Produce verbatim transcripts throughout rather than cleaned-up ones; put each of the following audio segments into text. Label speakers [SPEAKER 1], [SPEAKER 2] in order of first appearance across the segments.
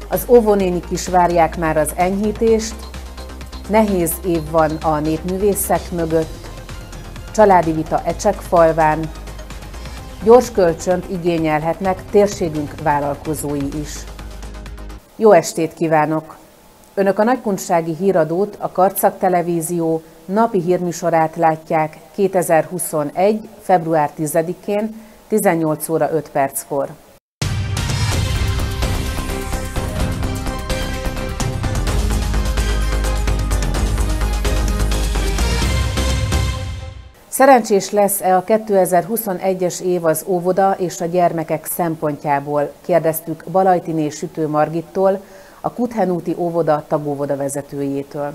[SPEAKER 1] Az óvónénik is várják már az enyhítést, nehéz év van a népművészek mögött, családi vita Ecsekfalván, gyors kölcsönt igényelhetnek térségünk vállalkozói is. Jó estét kívánok! Önök a Nagykunsági Híradót, a Karcag Televízió napi hírműsorát látják kétezer-huszonegy. február tizedikén tizennyolc óra öt perckor. Szerencsés lesz-e a kétezer-huszonegyes év az óvoda és a gyermekek szempontjából? Kérdeztük Balajtiné Sütő Margittól, a Kuthenúti óvoda tagóvoda vezetőjétől.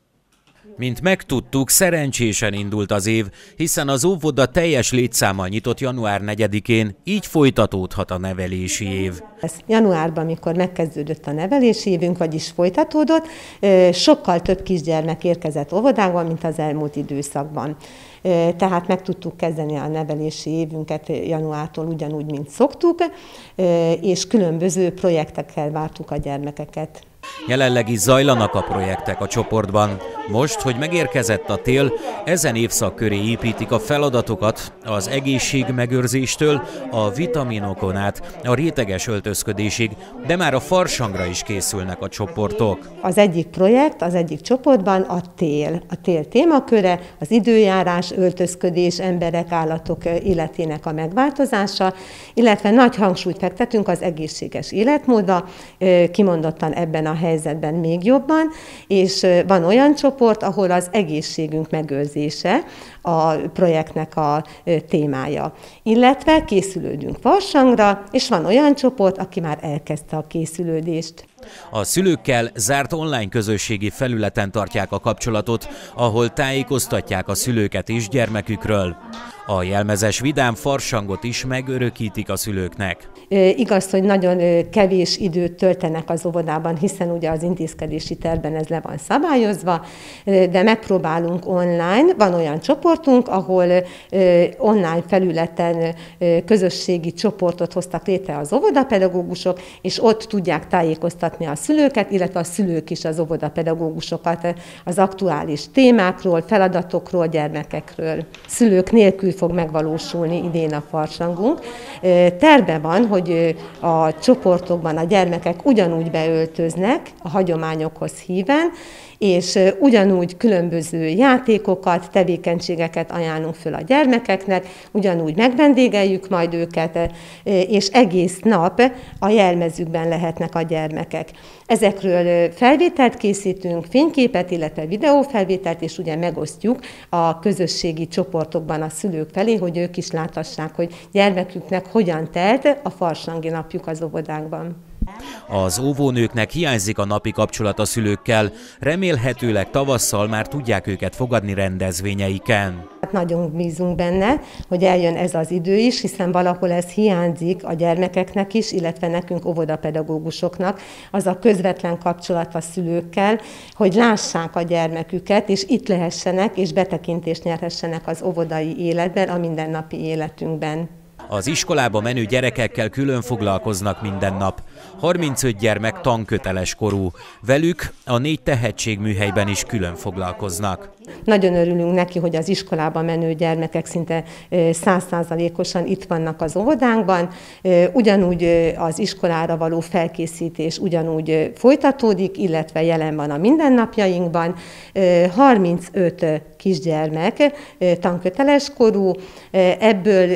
[SPEAKER 2] Mint megtudtuk, szerencsésen indult az év, hiszen az óvoda teljes létszámmal nyitott január negyedikén, így folytatódhat a nevelési év.
[SPEAKER 3] Januárban, amikor megkezdődött a nevelési évünk, vagyis folytatódott, sokkal több kisgyermek érkezett óvodánkba, mint az elmúlt időszakban. Tehát meg tudtuk kezdeni a nevelési évünket januártól ugyanúgy, mint szoktuk, és különböző projektekkel vártuk a gyermekeket.
[SPEAKER 2] Jelenleg is zajlanak a projektek a csoportban. Most, hogy megérkezett a tél, ezen évszak köré építik a feladatokat az egészségmegőrzéstől a vitaminokon át a réteges öltözködésig, de már a farsangra is készülnek a csoportok.
[SPEAKER 3] Az egyik projekt, az egyik csoportban a tél. A tél témaköre, az időjárás, öltözködés, emberek, állatok életének a megváltozása, illetve nagy hangsúlyt fektetünk az egészséges életmódra, kimondottan ebben a helyzetben még jobban, és van olyan csoport, ahol az egészségünk megőrzése a projektnek a témája. Illetve készülődünk farsangra, és van olyan csoport, aki már elkezdte a készülődést.
[SPEAKER 2] A szülőkkel zárt online közösségi felületen tartják a kapcsolatot, ahol tájékoztatják a szülőket is gyermekükről. A jelmezes vidám farsangot is megörökítik a szülőknek.
[SPEAKER 3] E, igaz, hogy nagyon kevés időt töltenek az óvodában, hiszen ugye az intézkedési tervben ez le van szabályozva, de megpróbálunk online. Van olyan csoportunk, ahol online felületen közösségi csoportot hoztak létre az óvodapedagógusok, és ott tudják tájékoztatni a szülőket, illetve a szülők is az óvodapedagógusokat az aktuális témákról, feladatokról, gyermekekről. Szülők nélkül fog megvalósulni idén a farsangunk. Terve van, hogy a csoportokban a gyermekek ugyanúgy beöltöznek a hagyományokhoz híven, és ugyanúgy különböző játékokat, tevékenységeket ajánlunk föl a gyermekeknek, ugyanúgy megvendégeljük majd őket, és egész nap a jelmezükben lehetnek a gyermekek. Ezekről felvételt készítünk, fényképet, illetve videófelvételt, és ugye megosztjuk a közösségi csoportokban a szülők felé, hogy ők is láthassák, hogy gyermeküknek hogyan telt a farsangi napjuk az óvodánkban.
[SPEAKER 2] Az óvónőknek hiányzik a napi kapcsolat a szülőkkel, remélhetőleg tavasszal már tudják őket fogadni rendezvényeiken.
[SPEAKER 3] Nagyon bízunk benne, hogy eljön ez az idő is, hiszen valahol ez hiányzik a gyermekeknek is, illetve nekünk óvodapedagógusoknak, az a közvetlen kapcsolat a szülőkkel, hogy lássák a gyermeküket, és itt lehessenek, és betekintést nyerhessenek az óvodai életben, a mindennapi életünkben.
[SPEAKER 2] Az iskolába menő gyerekekkel külön foglalkoznak minden nap. harmincöt gyermek tanköteles korú. Velük a négy tehetségműhelyben is külön foglalkoznak.
[SPEAKER 3] Nagyon örülünk neki, hogy az iskolába menő gyermekek szinte száz százalékosan itt vannak az óvodánkban. Ugyanúgy az iskolára való felkészítés ugyanúgy folytatódik, illetve jelen van a mindennapjainkban. harmincöt kisgyermek tanköteles korú, ebből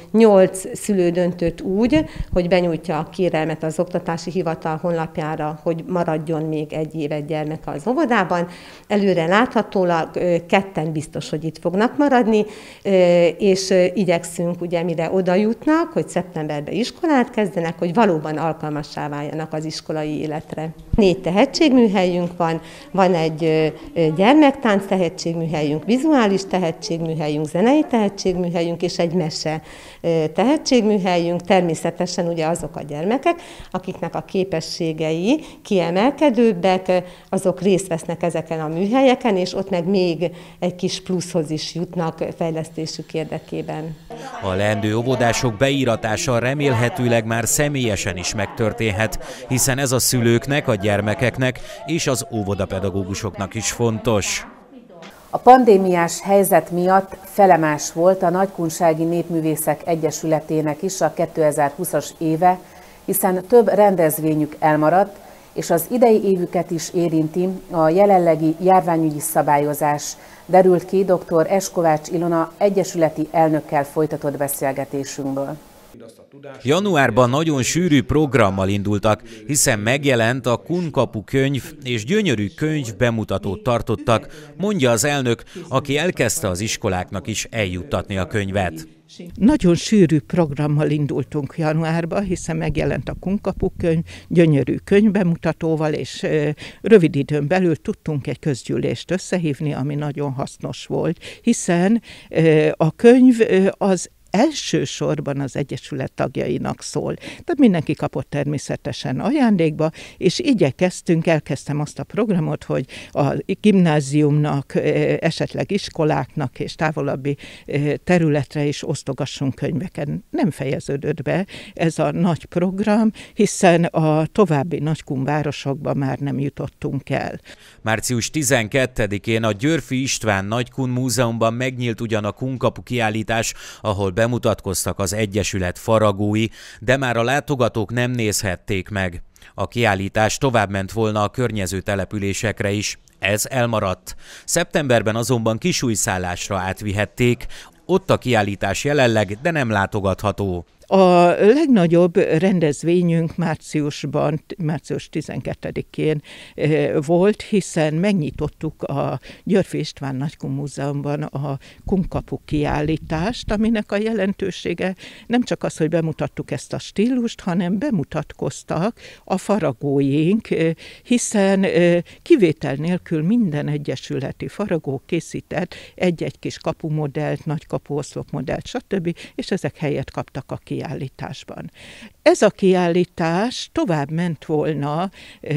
[SPEAKER 3] nyolc szülő döntött úgy, hogy benyújtja a kérelmet az Oktatási Hivatal honlapjára, hogy maradjon még egy évet gyermek az óvodában. Előre láthatólag ketten biztos, hogy itt fognak maradni, és igyekszünk, ugye, mire oda jutnak, hogy szeptemberben iskolát kezdenek, hogy valóban alkalmassá váljanak az iskolai életre. Négy tehetségműhelyünk van, van egy gyermektánc tehetségműhelyünk, vizuális tehetségműhelyünk, zenei tehetségműhelyünk és egy mese tehetségműhelyünk. Természetesen ugye azok a gyermekek, akiknek a képességei kiemelkedőbbek, azok részt vesznek ezeken a műhelyeken, és ott meg még egy kis pluszhoz is jutnak fejlesztésük érdekében.
[SPEAKER 2] A leendő óvodások beíratása remélhetőleg már személyesen is megtörténhet, hiszen ez a szülőknek, a gyermekeknek és az óvodapedagógusoknak is fontos.
[SPEAKER 1] A pandémiás helyzet miatt felemás volt a Nagykunsági Népművészek Egyesületének is a kétezer-húszas éve, hiszen több rendezvényük elmaradt, és az idei évüket is érinti a jelenlegi járványügyi szabályozás, derült ki dr. S. Kovács Ilona egyesületi elnökkel folytatott beszélgetésünkből.
[SPEAKER 2] Januárban nagyon sűrű programmal indultak, hiszen megjelent a Kunkapu könyv és gyönyörű könyv bemutatót tartottak, mondja az elnök, aki elkezdte az iskoláknak is eljuttatni a könyvet.
[SPEAKER 4] Nagyon sűrű programmal indultunk januárban, hiszen megjelent a Kunkapu könyv, gyönyörű könyvbemutatóval, és rövid időn belül tudtunk egy közgyűlést összehívni, ami nagyon hasznos volt, hiszen a könyv az elsősorban az Egyesület tagjainak szól. Tehát mindenki kapott természetesen ajándékba, és igyekeztünk, elkezdtem azt a programot, hogy a gimnáziumnak, esetleg iskoláknak és távolabbi területre is osztogassunk könyveket. Nem fejeződött be ez a nagy program, hiszen a további Nagykun városokba már nem jutottunk el.
[SPEAKER 2] március tizenkettedikén a Györffy István Nagykun Múzeumban megnyílt ugyan a Kunkapu kiállítás, ahol bemutatkoztak az egyesület faragói, de már a látogatók nem nézhették meg. A kiállítás továbbment volna a környező településekre is. Ez elmaradt. Szeptemberben azonban Kisújszállásra átvihették, ott a kiállítás jelenleg, de nem látogatható.
[SPEAKER 4] A legnagyobb rendezvényünk márciusban, március tizenkettedikén volt, hiszen megnyitottuk a Györffy István Nagykun Múzeumban a Kunkapu kiállítást, aminek a jelentősége nem csak az, hogy bemutattuk ezt a stílust, hanem bemutatkoztak a faragóink, hiszen kivétel nélkül minden egyesületi faragó készített egy-egy kis kapumodellt, nagy kapuoszlopmodellt, stb., és ezek helyet kaptak a kiállításban. kiállításban. Ez a kiállítás tovább ment volna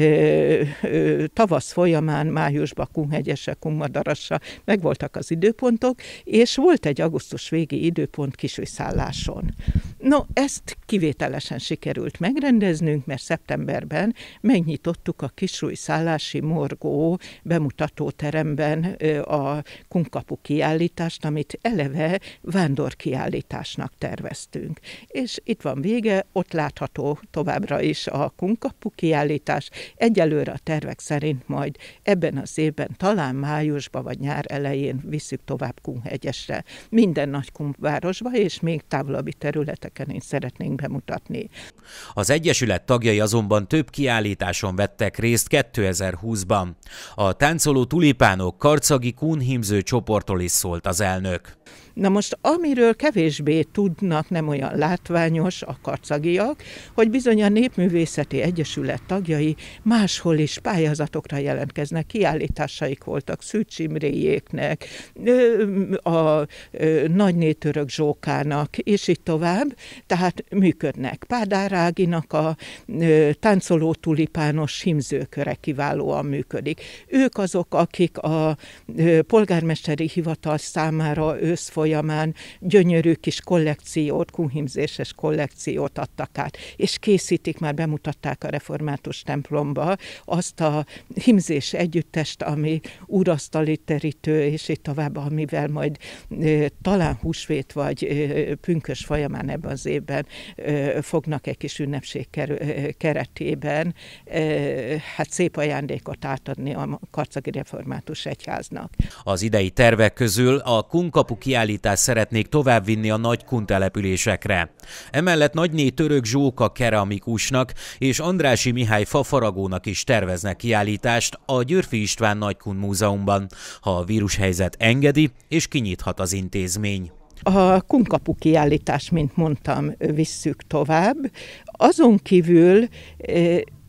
[SPEAKER 4] ö, ö, tavasz folyamán, májusban Kunhegyesre, Kunmadarasra, megvoltak az időpontok, és volt egy augusztus végi időpont Kisújszálláson. No, ezt kivételesen sikerült megrendeznünk, mert szeptemberben megnyitottuk a Kisújszállási Morgó bemutatóteremben a Kunkapu kiállítást, amit eleve vándorkiállításnak terveztünk. És itt van vége, ott látható továbbra is a Kunkapu kiállítás. Egyelőre a tervek szerint majd ebben az évben, talán májusban vagy nyár elején visszük tovább Kunhegyesre, minden Nagykun városba, és még távolabbi területeken is szeretnénk bemutatni.
[SPEAKER 2] Az egyesület tagjai azonban több kiállításon vettek részt kétezer-húszban. A táncoló tulipánok karcagi kunhímző csoporttól is szólt az elnök.
[SPEAKER 4] Na most, amiről kevésbé tudnak, nem olyan látványos a karcagiak, hogy bizony a Népművészeti Egyesület tagjai máshol is pályázatokra jelentkeznek, kiállításáik voltak Szűcs Imréjéknek, a Nagyné Török Zsókának, és így tovább, tehát működnek. Pádár Áginak a táncoló tulipános hímzőköre kiválóan működik. Ők azok, akik a polgármesteri hivatal számára ősz folyamán gyönyörű kis kollekciót, kunhímzéses kollekciót adtak át, és készítik, már bemutatták a református templomba azt a hímzés együttest, ami úrasztali terítő, és így tovább, amivel majd e, talán húsvét vagy e, pünkös folyamán ebben az évben e, fognak egy kis ünnepség keretében e, hát szép ajándékot átadni a Karcagi Református Egyháznak.
[SPEAKER 2] Az idei tervek közül a Kunkapu kiállítást szeretnék továbbvinni a Nagykun településekre. Emellett Nagyné Török Zsóka keramikusnak és Andrássy Mihály fafaragónak is terveznek kiállítást a Györffy István Nagykun Múzeumban, ha a vírushelyzet engedi, és kinyithat az intézmény.
[SPEAKER 4] A Kunkapu kiállítás, mint mondtam, visszük tovább. Azon kívül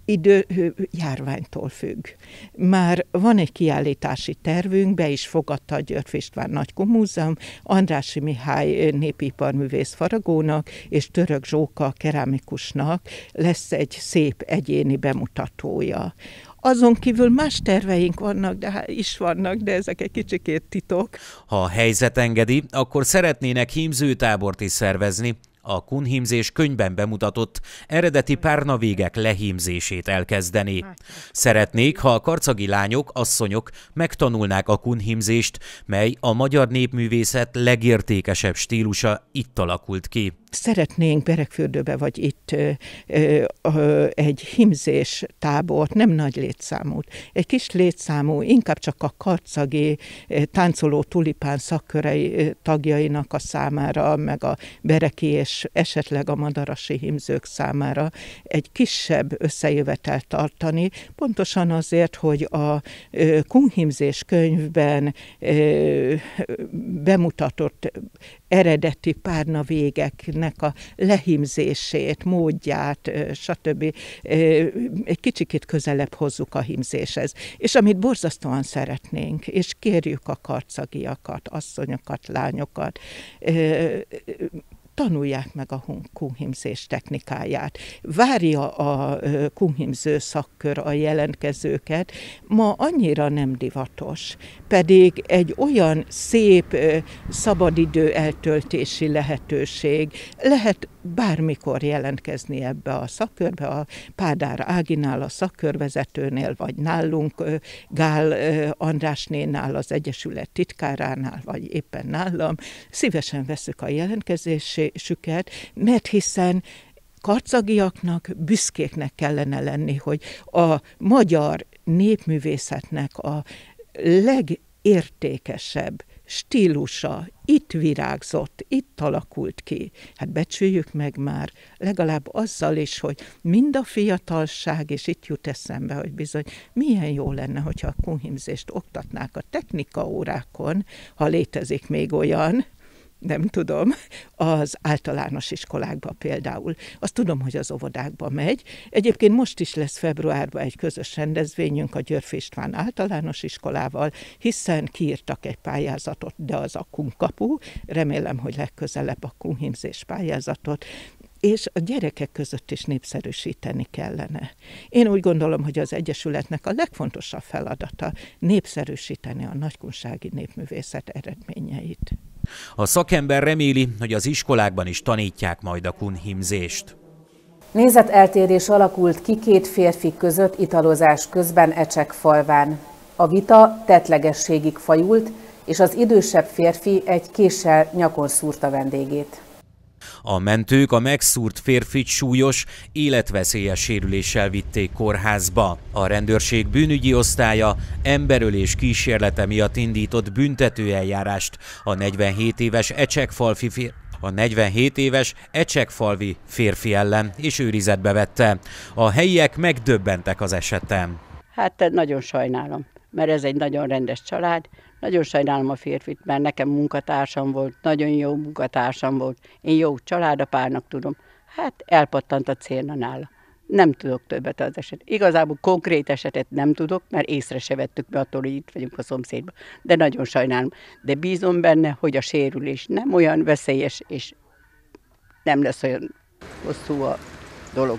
[SPEAKER 4] idő járványtól függ. Már van egy kiállítási tervünk, be is fogadta a Györfi István Nagykun-múzeum, Andrássy Mihály népiparművész faragónak és Török Zsóka kerámikusnak lesz egy szép egyéni bemutatója. Azon kívül más terveink vannak, de is vannak, de ezek egy kicsikét titok.
[SPEAKER 2] Ha a helyzet engedi, akkor szeretnének hímzőtábort is szervezni. A kunhímzés könyvben bemutatott eredeti párnavégek lehímzését elkezdeni. Szeretnék, ha a karcagi lányok, asszonyok megtanulnák a kunhímzést, mely a magyar népművészet legértékesebb stílusa itt alakult ki.
[SPEAKER 4] Szeretnénk Beregfürdőbe vagy itt ö, ö, ö, egy hímzés tábort, nem nagy létszámút, egy kis létszámú, inkább csak a karcagi táncoló tulipán szakkörei tagjainak a számára, meg a bereki és esetleg a madarasi hímzők számára egy kisebb összejövetelt tartani, pontosan azért, hogy a ö, kunhímzés könyvben ö, bemutatott eredeti párnavégeknek a lehímzését, módját, stb. Egy kicsikét közelebb hozzuk a hímzéshez. És amit borzasztóan szeretnénk, és kérjük a karcagiakat, asszonyokat, lányokat, tanulják meg a kunhímzés technikáját. Várja a kunhímző szakkör a jelentkezőket, ma annyira nem divatos, pedig egy olyan szép szabadidő eltöltési lehetőség, lehet bármikor jelentkezni ebbe a szakkörbe, a Pádár Áginál, a szakkörvezetőnél, vagy nálunk, Gál Andrásnénál, az Egyesület titkáránál, vagy éppen nálam. Szívesen veszük a jelentkezésüket, mert hiszen karcagiaknak büszkéknek kellene lenni, hogy a magyar népművészetnek a legértékesebb stílusa itt virágzott, itt alakult ki. Hát becsüljük meg már legalább azzal is, hogy mind a fiatalság, és itt jut eszembe, hogy bizony milyen jó lenne, hogyha a kunhímzést oktatnák a technikaórákon, ha létezik még olyan, nem tudom, az általános iskolákban például. Azt tudom, hogy az óvodákba megy. Egyébként most is lesz februárban egy közös rendezvényünk a Györfi István általános iskolával, hiszen kiírtak egy pályázatot, de az a kunkapu, remélem, hogy legközelebb a kunhímzés pályázatot, és a gyerekek között is népszerűsíteni kellene. Én úgy gondolom, hogy az Egyesületnek a legfontosabb feladata népszerűsíteni a nagykunsági népművészet eredményeit.
[SPEAKER 2] A szakember reméli, hogy az iskolákban is tanítják majd a kunhímzést.
[SPEAKER 1] Nézeteltérés alakult ki két férfi között italozás közben Ecsekfalván. A vita tettlegességig fajult, és az idősebb férfi egy késsel nyakon szúrta vendégét.
[SPEAKER 2] A mentők a megszúrt férfit súlyos, életveszélyes sérüléssel vitték kórházba. A rendőrség bűnügyi osztálya emberölés kísérlete miatt indított büntetőeljárást a negyvenhét éves Ecsekfalvi férfi. A negyvenhét éves Ecsekfalvi férfi ellen, és őrizetbe vette. A helyiek megdöbbentek az esetem.
[SPEAKER 5] Hát nagyon sajnálom, mert ez egy nagyon rendes család. Nagyon sajnálom a férfit, mert nekem munkatársam volt, nagyon jó munkatársam volt. Én jó családapárnak tudom. Hát elpattant a célna nála. Nem tudok többet az eset. Igazából konkrét esetet nem tudok, mert észre se vettük be attól, hogy itt vagyunk a szomszédban. De nagyon sajnálom. De bízom benne, hogy a sérülés nem olyan veszélyes, és nem lesz olyan hosszú a dolog.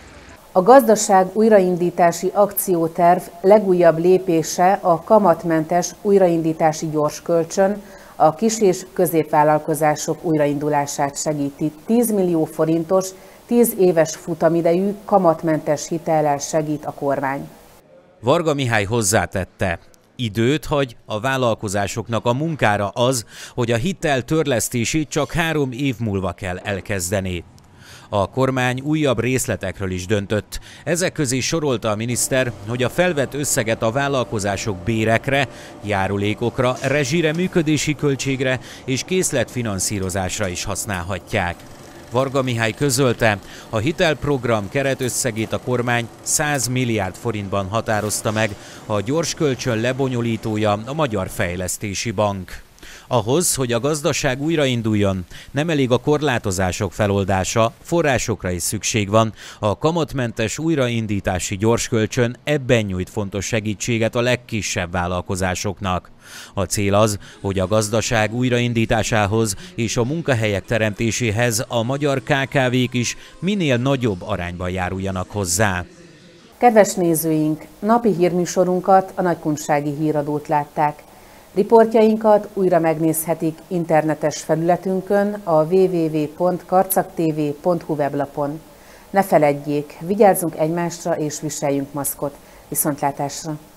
[SPEAKER 1] A gazdaság újraindítási akcióterv legújabb lépése a kamatmentes újraindítási gyorskölcsön, a kis- és középvállalkozások újraindulását segíti. tíz millió forintos, tíz éves futamidejű kamatmentes hitellel segít a kormány.
[SPEAKER 2] Varga Mihály hozzátette, időt hagy a vállalkozásoknak a munkára az, hogy a hitel törlesztését csak három év múlva kell elkezdeni. A kormány újabb részletekről is döntött. Ezek közé sorolta a miniszter, hogy a felvett összeget a vállalkozások bérekre, járulékokra, rezsire, működési költségre és készletfinanszírozásra is használhatják. Varga Mihály közölte, a hitelprogram keretösszegét a kormány száz milliárd forintban határozta meg, a gyors kölcsön lebonyolítója a Magyar Fejlesztési Bank. Ahhoz, hogy a gazdaság újrainduljon, nem elég a korlátozások feloldása, forrásokra is szükség van. A kamatmentes újraindítási gyorskölcsön ebben nyújt fontos segítséget a legkisebb vállalkozásoknak. A cél az, hogy a gazdaság újraindításához és a munkahelyek teremtéséhez a magyar ká ká vék is minél nagyobb arányban járuljanak hozzá.
[SPEAKER 1] Kedves nézőink, napi hírműsorunkat, a Nagykunsági Híradót látták. Riportjainkat újra megnézhetik internetes felületünkön, a double-u double-u double-u pont karcagtv pont hu weblapon. Ne feledjék, vigyázzunk egymásra és viseljünk maszkot. Viszontlátásra!